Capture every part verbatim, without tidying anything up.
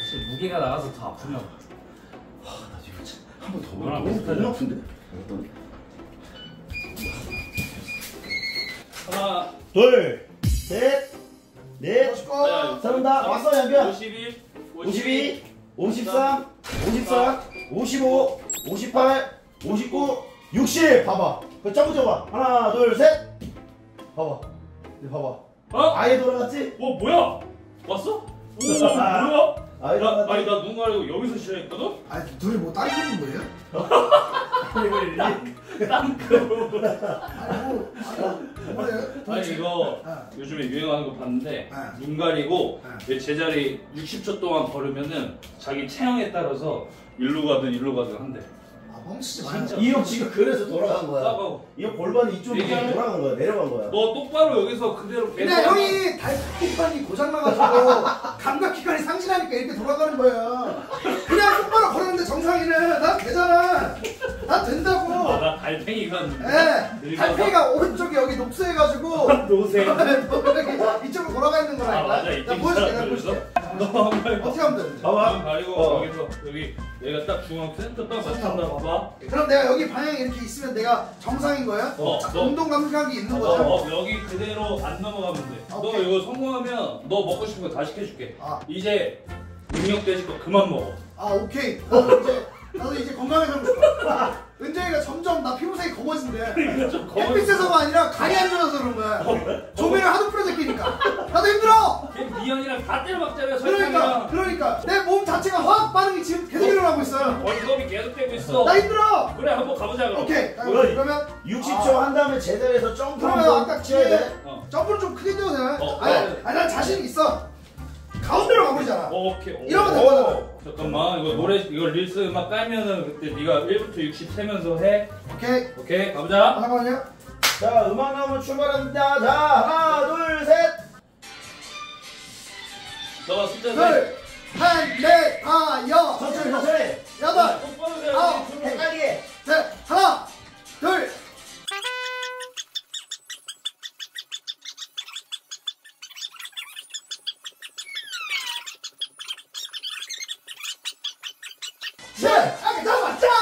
사실 무게가 나가서 더 아프냐고. 나 지금 한 번 더 너랑 너무 비슷하죠? 너무 아픈데? 하나, 둘, 셋, 넷, 자, 서른다. 왔어 양변. 오십일, 오십이, 오십삼, 오십사, 오십오, 오십팔, 오십구, 육십. 봐봐. 그 점프 줘봐. 하나, 둘, 셋. 봐봐. 이거 봐봐. 어? 아예 돌아갔지? 어 뭐야? 왔어? 오 뭐야? 아예 나, 돌아갔지? 아니 나 눈 가리고 여기서 시작했거든? 아니 둘이 뭐 다른 하는 거예요? 아니 왜 이리? 땅크. 아니 뭐 아니 뭐예요? 아니 이거 네. 요즘에 유행하는 거 봤는데 네. 눈 가리고 네. 내 제자리 육십 초 동안 걸으면은 자기 체형에 따라서 일로 가든 일로 가든 한대. 아 뻥치지 마요. 진짜. 이 형 지금 그래서 돌아간 거야. 까고. 이 형 골반이 이쪽으로 얘기하면- 돌아간 거야. 내려간 거야. 너 똑바로 여기서 그대로 계속. 근데 형이 달기관이 고장나가지고 감각기관이 상실하니까 이렇게 돌아가는 거야. 그냥 똑바로 걸었는데 정상이는 난 되잖아. 난 된다고. 아, 나 달팽이가. 예. 달팽이가 오른쪽에 여기 녹수해가지고 노세. 이쪽으로 돌아가 있는 거라니까. 아 맞아 나 이쪽 보여줄게. 나 그래서 보여줄게. 너 한번 해봐. 어떻게 하면 되는지. 봐봐. 눈 가리고 어. 여기서 여기 얘가 딱 중앙 센터 딱 맞춘다 봐봐. 그럼 내가 여기 방향이 이렇게 있으면 내가 정상인 거야? 어, 자, 너- 운동 감각이 있는 어, 거죠? 어, 여기 그대로 안 넘어가면 돼. 너 오케이. 이거 성공하면 너 먹고 싶은 거 다 시켜줄게. 아. 이제 능력 되실 거 그만 먹어. 아 오케이. 나도 이제 나도 이제 건강해지고 싶어. 은재이가 점점 나 피부색이 검어진대. 그러니까 좀 거울. 햇빛에서가 아니라 간이 안 좋아서 그런 거야. 조미를 하도 뿌려 제끼니까. 나도 힘들어. 걔 미연이랑 다 때려박자며 그러니까 설탕이랑 그러니까 내 몸 자체가 화학 반응이 지금 계속 일어나고 있어요. 월급이 계속되고 있어. 나 힘들어. 그래 한번 가보자 그럼. 오케이. 나 그래. 그러면 육십 초 한 다음에 제자리에서 점프 그러면 한번 아까 쳐야 뒤에 돼. 어. 점프를 좀 크게 뛰어도 되나? 어, 아니, 어. 아니 난 자신 있어. 가운데로 가버리잖아. 오케이. 오. 이러면 오. 되거든. 잠깐만 이거 노래 이거 릴스 음악 깔면은 그때 네가 일부터 육십 세면서 해. 오케이. 오케이 가보자. 잠깐만요. 자 음악 나오면 출발합니다. 자 하나 둘 셋. 너 숫자 세. 둘, 한, 넷, 다, 여, 천천히 천천히. 여덟, 똑바로 아홉, 세야지. 헷갈리게. 셋, 하나, 둘. 셋, 아, 잠깐만, 자!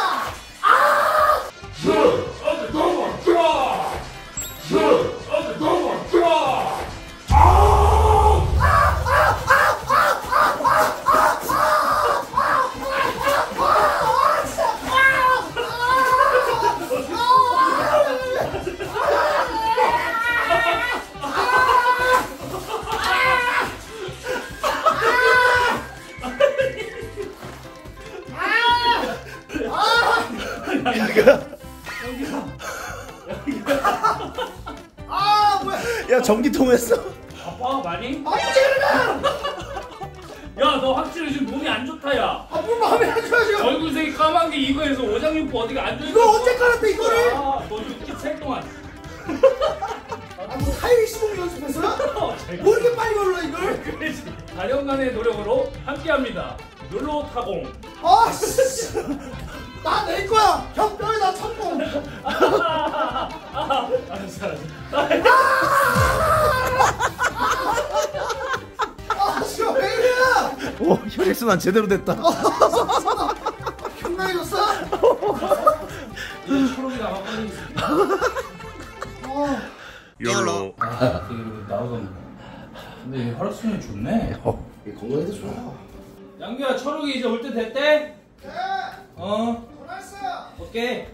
아, 뭐야? 야 전기통 했어. 아파 많이? 아프지, 그러면! 야 너 확실히 지금 몸이 안 좋다 야. 아, 뭘 마음에 안 좋아, 지금! 얼굴색이 까만 게 이거에서 오장육부 어디가 안 좋아. 이거 언제 깔았대, 이거를? 아, 너 육십세 동안. 아, 뭐 타이밍 시동 연습했어요? 뭐 이렇게 빨리 걸러, 이걸? 사 년간의 노력으로 함께합니다. 룰로 타공. 아, 씨. 나 낼 거야! 형 뼈에다 천공! 알았어 알았어. 아, 지금 왜 이래! 오 혈액순환 제대로 됐다. 경량해졌어? 이제 초록이 나가 빨리. 어. 열로. 아 되게 나오던. 근데 혈액순환이 좋네. 어 건강에도 좋아. 양규야 초록이 이제 올 때 됐대? 네! 어 전화했어요! 오케이.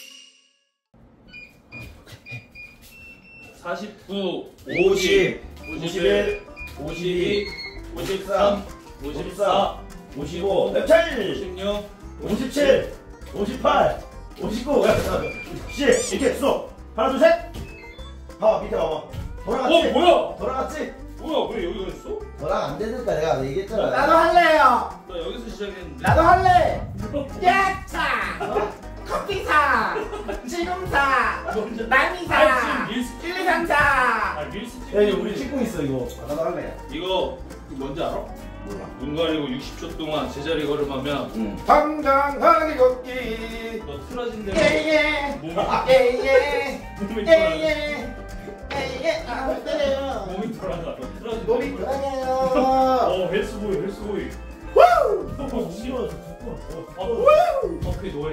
사십구, 오십, 오십일, 오십이, 오십삼, 오십사, 오십오, nep칠, 오십육, 오십칠, 오십팔, 오십구, 십. 이렇게 쏙. 하나 둘 셋. 봐봐 밑에 봐봐. 돌아갔지? 어 뭐야? 돌아갔지? 뭐야 왜 여기가 있어? 돌아가 안 되니까 내가 얘기했잖아. 나도 할래요! 나 여기서 시작했는데. 나도 할래! 야차! 커피사! 지금사! 먼저. 남이사! 아 지금 릴스 일, 이, 삼, 사! 아 릴스 찍. 야 이거 우리 찍고 있어 이거. 아, 나도 할래. 이거 뭔지 알아? 몰라. 눈 가리고 육십 초 동안 제자리 걸음하면 응. 당당하게 걷기! 너 틀어진대. 예예! 몸이 예예! 몸이 돌아가. 예예! 예예! 아, 못 때려요! 몸이 돌아가. 너 틀어진대. 몸이 돌아가요! 어 헬스보이 헬스보이. 후! 어, 싫어. 어, 커피 노래.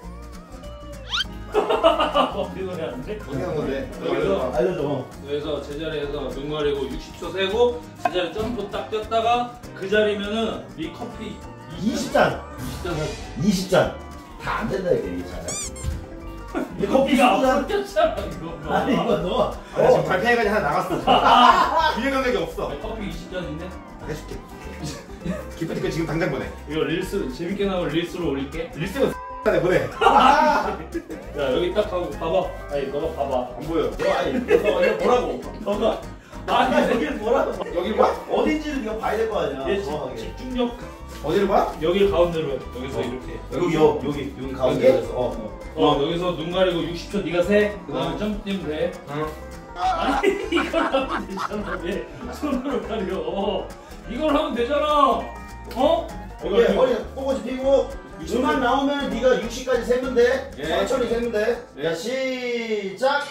커피 노래 안 돼? 어디 한 건데? 여기서 알려줘. 그래서 제자리에서 눈 가리고 육십 초 세고 제자리 점프 딱 뛰었다가 그 자리면은 이 커피 이십 잔. 이십 잔 이십 잔. 다 안 된다 이게 이 잔. 이 커피 커피가 십오 잔. 안 꼈잖아 이거. 아니 이거 너. 아, 지금 발표회까지 하나 나갔어. 비행 감각이 없어. 커피 이십 잔인데? 해줄게. 기프티콘 지금 당장 보내. 이거 릴스 재밌게 나오면 릴스로 올릴게. 릴스는 X에 보내. 야 여기 딱 하고 봐봐. 아니 너가 봐봐. 안 보여. 너 아니 너 이거 뭐라고? 너가 아니 여기를 뭐라고? 여기를 봐? 어딘지를 네가 봐야 될 거 아니야. 얘 정확하게. 집중력 어디를 봐? 여기 가운데로 여기서 이렇게. 여기 여 여기 여기 가운데에서. 어. 어 여기서 눈 가리고 육십 초 네가 세. 그다음에 점프 뛰면 돼. 응. 아니 이걸 하면 되잖아. 왜 손으로 가려? 어, 이걸 하면 되잖아. 어? 오케이 허리 꼬꼬지 피고 음악 나오면 네가 육십까지 세면 돼. 예. 천천히 세면 돼. 예. 자 시작.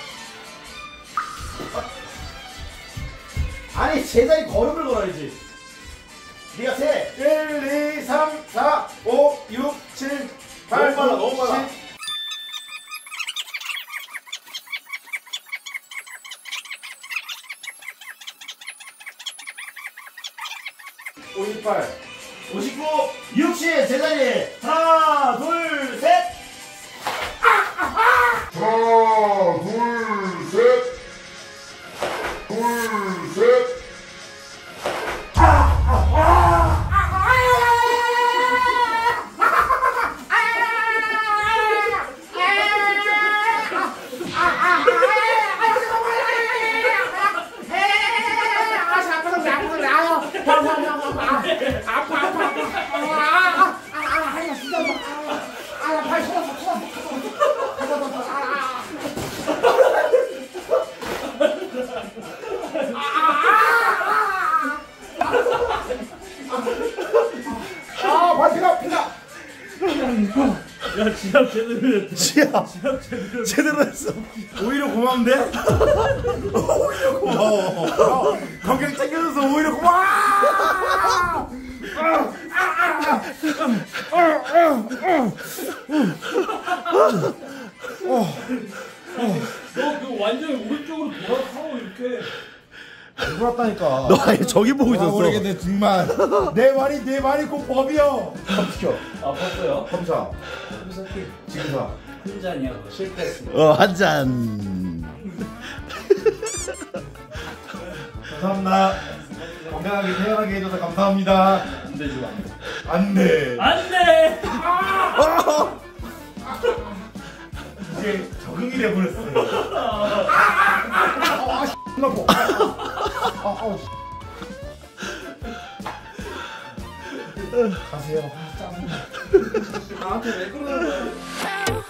아니 제자리 걸음을 걸어야지. 네가 세. 일, 이, 삼, 사, 오, 육, 칠, 팔, 너무 빨라, 너무 빨라. 십. 오십팔. 오십구, 육십 제자리. 하나, 둘, 셋. 하나, 둘, 셋. 둘, 셋. 아, 발피가 피가. 야 지압 제대로 했다. 지야. 지압 제대로. 제대로 했어. 오히려 고마운데? 오히려 고마워. 건강 챙겨줘서 오히려 고마워. 너그 완전히 오른쪽으로 돌아서 이렇게. 돌았다니까. 너 아니 저기 보고 있었어. 모르겠네 정말. 내 말이 내 말이 곧 법이여. 시켜. 아 봤어요? 검사. 무섭게. 지금 사. 한 잔이야 그거 실패했어. 어, 한 잔. 감사합니다. 건강하게 태어나게 해줘서 감사합니다. 안 되지 안 돼. 안 돼. 안 돼. 이제 적응이 돼버렸어요. 아, 씨, 나빠. 아, 아우, 씨. 가세요. 나한테 왜 그러는 거야?